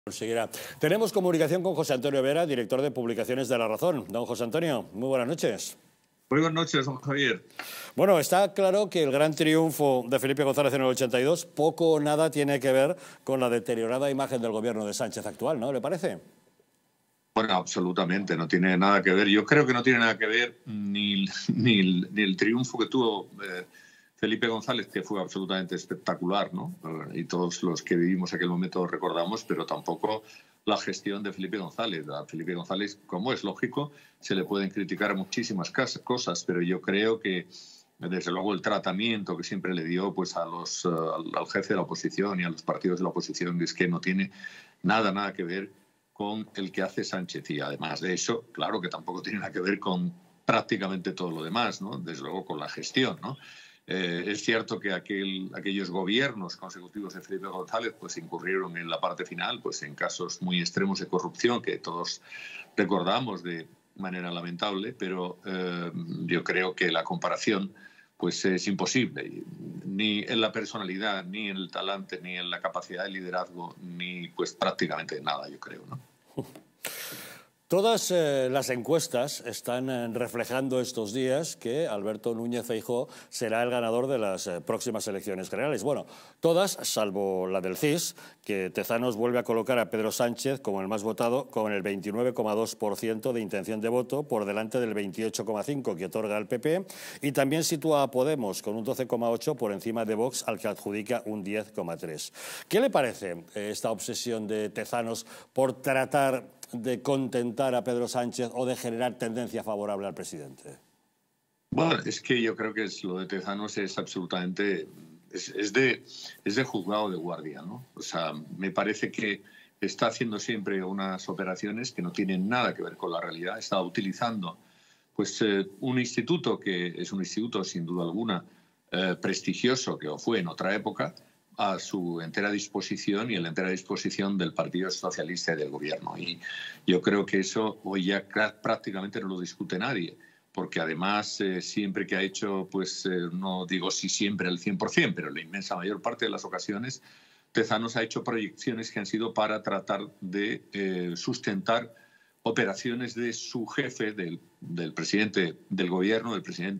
Conseguirá. Tenemos comunicación con José Antonio Vera, director de publicaciones de La Razón. Don José Antonio, muy buenas noches. Muy buenas noches, don Javier. Bueno, está claro que el gran triunfo de Felipe González en el 82 poco o nada tiene que ver con la deteriorada imagen del gobierno de Sánchez actual, ¿no le parece? Bueno, absolutamente, no tiene nada que ver. Yo creo que no tiene nada que ver ni el triunfo que tuvo Felipe González, que fue absolutamente espectacular, ¿no? Y todos los que vivimos aquel momento recordamos, pero tampoco la gestión de Felipe González. A Felipe González, como es lógico, se le pueden criticar muchísimas cosas, pero yo creo que, desde luego, el tratamiento que siempre le dio pues, al jefe de la oposición y a los partidos de la oposición es que no tiene nada que ver con el que hace Sánchez. Y además de eso, claro que tampoco tiene nada que ver con prácticamente todo lo demás, ¿no? Desde luego con la gestión, ¿no? Es cierto que aquellos gobiernos consecutivos de Felipe González pues incurrieron en la parte final pues en casos muy extremos de corrupción que todos recordamos de manera lamentable, pero yo creo que la comparación pues es imposible, ni en la personalidad, ni en el talante, ni en la capacidad de liderazgo, ni pues prácticamente nada, yo creo, ¿no? Todas las encuestas están reflejando estos días que Alberto Núñez Feijóo será el ganador de las próximas elecciones generales. Bueno, todas, salvo la del CIS, que Tezanos vuelve a colocar a Pedro Sánchez como el más votado, con el 29,2% de intención de voto, por delante del 28,5% que otorga el PP, y también sitúa a Podemos con un 12,8% por encima de Vox, al que adjudica un 10,3%. ¿Qué le parece esta obsesión de Tezanos por tratar de contentar a Pedro Sánchez o de generar tendencia favorable al presidente? Bueno, es que yo creo que lo de Tezanos es absolutamente... Es de juzgado de guardia, ¿no? O sea, me parece que está haciendo siempre unas operaciones que no tienen nada que ver con la realidad. Está utilizando pues, un instituto que es un instituto, sin duda alguna, prestigioso, que fue en otra época, a su entera disposición y a la entera disposición del Partido Socialista y del Gobierno. Y yo creo que eso hoy ya prácticamente no lo discute nadie, porque además siempre que ha hecho, pues no digo si siempre al 100%, pero la inmensa mayor parte de las ocasiones, Tezanos ha hecho proyecciones que han sido para tratar de sustentar operaciones de su jefe, del presidente del gobierno,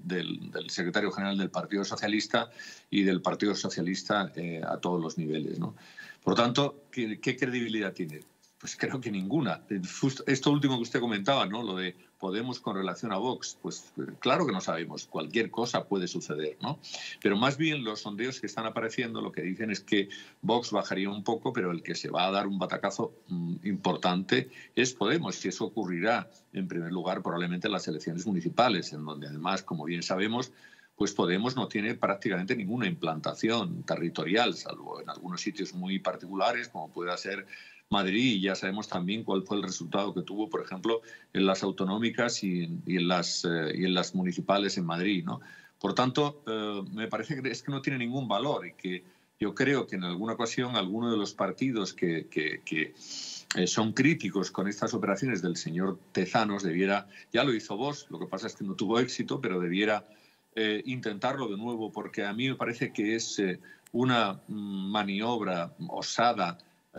del secretario general del Partido Socialista y del Partido Socialista a todos los niveles, ¿no? Por lo tanto, ¿qué credibilidad tiene? Pues creo que ninguna. Esto último que usted comentaba, ¿no? Lo de Podemos con relación a Vox, pues claro que no sabemos, cualquier cosa puede suceder, ¿no? Pero más bien los sondeos que están apareciendo lo que dicen es que Vox bajaría un poco, pero el que se va a dar un batacazo importante es Podemos, y eso ocurrirá en primer lugar probablemente en las elecciones municipales, en donde además, como bien sabemos, pues Podemos no tiene prácticamente ninguna implantación territorial, salvo en algunos sitios muy particulares, como pueda ser Madrid, y ya sabemos también cuál fue el resultado que tuvo, por ejemplo, en las autonómicas y en las municipales en Madrid, ¿no? Por tanto, me parece que es que no tiene ningún valor y que yo creo que en alguna ocasión alguno de los partidos que son críticos con estas operaciones del señor Tezanos debiera, ya lo hizo Vox, lo que pasa es que no tuvo éxito, pero debiera intentarlo de nuevo, porque a mí me parece que es una maniobra osada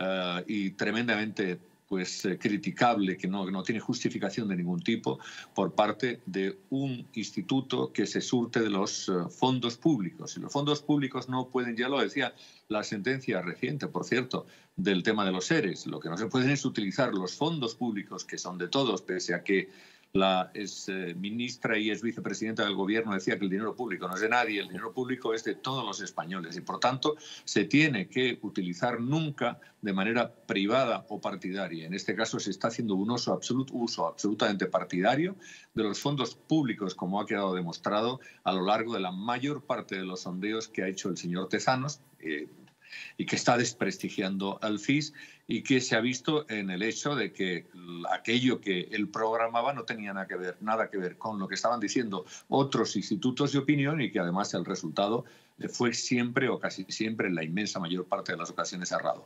y tremendamente pues criticable, que no tiene justificación de ningún tipo, por parte de un instituto que se surte de los fondos públicos. Y los fondos públicos no pueden, ya lo decía la sentencia reciente, por cierto, del tema de los ERES, lo que no se pueden es utilizar los fondos públicos, que son de todos, pese a que la ministra y ex vicepresidenta del gobierno decía que el dinero público no es de nadie, el dinero público es de todos los españoles y por tanto se tiene que utilizar nunca de manera privada o partidaria. En este caso se está haciendo un uso absolutamente partidario de los fondos públicos, como ha quedado demostrado a lo largo de la mayor parte de los sondeos que ha hecho el señor Tezanos, y que está desprestigiando al FIS y que se ha visto en el hecho de que aquello que él programaba no tenía nada que ver con lo que estaban diciendo otros institutos de opinión y que además el resultado fue siempre o casi siempre en la inmensa mayor parte de las ocasiones errado.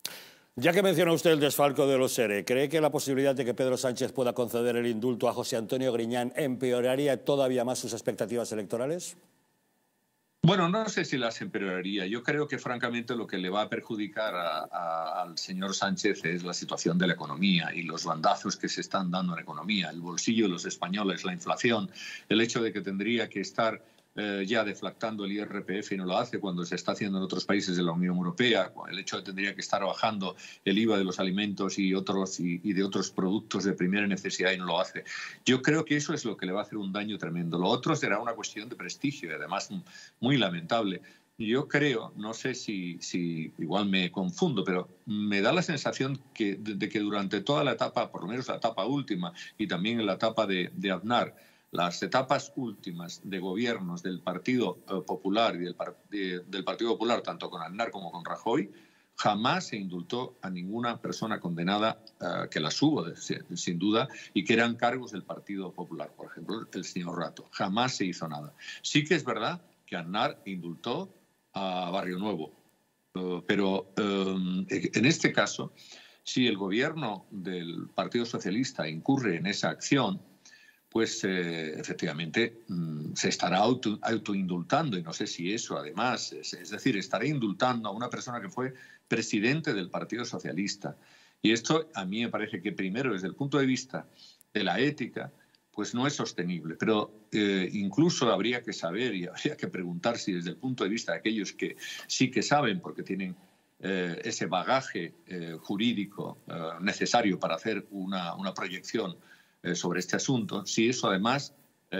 Ya que menciona usted el desfalco de los ERE, ¿cree que la posibilidad de que Pedro Sánchez pueda conceder el indulto a José Antonio Griñán empeoraría todavía más sus expectativas electorales? Bueno, no sé si las empeoraría. Yo creo que, francamente, lo que le va a perjudicar al señor Sánchez es la situación de la economía y los bandazos que se están dando en la economía, el bolsillo de los españoles, la inflación, el hecho de que tendría que estar ya deflactando el IRPF y no lo hace cuando se está haciendo en otros países de la Unión Europea, el hecho de que tendría que estar bajando el IVA de los alimentos y de otros productos de primera necesidad y no lo hace. Yo creo que eso es lo que le va a hacer un daño tremendo. Lo otro será una cuestión de prestigio y además muy lamentable. Yo creo, no sé si igual me confundo, pero me da la sensación de que durante toda la etapa, por lo menos la etapa última y también en la etapa de Aznar, las etapas últimas de gobiernos del Partido Popular y del Partido Popular, tanto con Aznar como con Rajoy, jamás se indultó a ninguna persona condenada, que las hubo, sin duda, y que eran cargos del Partido Popular. Por ejemplo, el señor Rato. Jamás se hizo nada. Sí que es verdad que Aznar indultó a Barrio Nuevo, pero en este caso, si el gobierno del Partido Socialista incurre en esa acción, pues efectivamente se estará autoindultando, y no sé si eso además, es decir, estará indultando a una persona que fue presidente del Partido Socialista. Y esto a mí me parece que primero, desde el punto de vista de la ética, pues no es sostenible. Pero incluso habría que saber y habría que preguntar si desde el punto de vista de aquellos que sí que saben, porque tienen ese bagaje jurídico necesario para hacer una proyección sobre este asunto, si eso además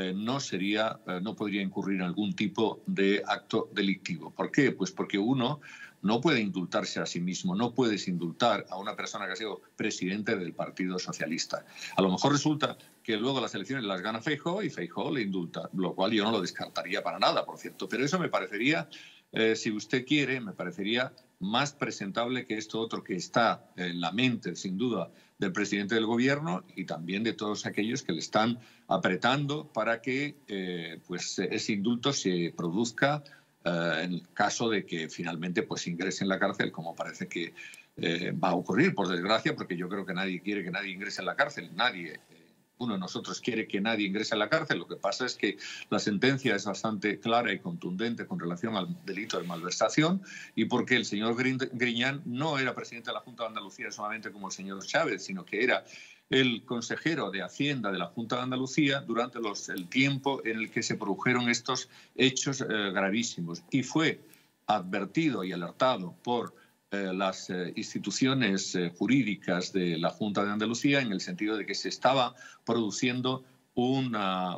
no podría incurrir en algún tipo de acto delictivo. ¿Por qué? Pues porque uno no puede indultarse a sí mismo, no puedes indultar a una persona que ha sido presidente del Partido Socialista. A lo mejor resulta que luego las elecciones las gana Feijóo y Feijóo le indulta, lo cual yo no lo descartaría para nada, por cierto. Pero eso me parecería, si usted quiere, me parecería más presentable que esto otro que está en la mente, sin duda, del presidente del gobierno y también de todos aquellos que le están apretando para que pues ese indulto se produzca en el caso de que finalmente pues ingrese en la cárcel, como parece que va a ocurrir, por desgracia, porque yo creo que nadie quiere que nadie ingrese en la cárcel, nadie. Uno de nosotros quiere que nadie ingrese a la cárcel. Lo que pasa es que la sentencia es bastante clara y contundente con relación al delito de malversación, y porque el señor Griñán no era presidente de la Junta de Andalucía solamente como el señor Chávez, sino que era el consejero de Hacienda de la Junta de Andalucía durante el tiempo en el que se produjeron estos hechos gravísimos, y fue advertido y alertado por las instituciones jurídicas de la Junta de Andalucía en el sentido de que se estaba produciendo un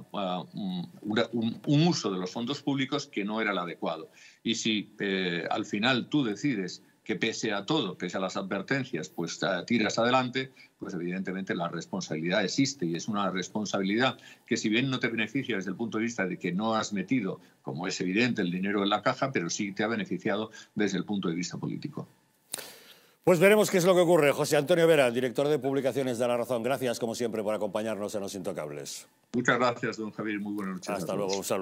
uso de los fondos públicos que no era el adecuado. Y si al final tú decides que pese a todo, pese a las advertencias, pues tiras adelante, pues evidentemente la responsabilidad existe, y es una responsabilidad que, si bien no te beneficia desde el punto de vista de que no has metido, como es evidente, el dinero en la caja, pero sí te ha beneficiado desde el punto de vista político. Pues veremos qué es lo que ocurre. José Antonio Vera, director de publicaciones de La Razón, gracias como siempre por acompañarnos en Los Intocables. Muchas gracias, don Javier. Muy buenas noches. Hasta luego. Un saludo.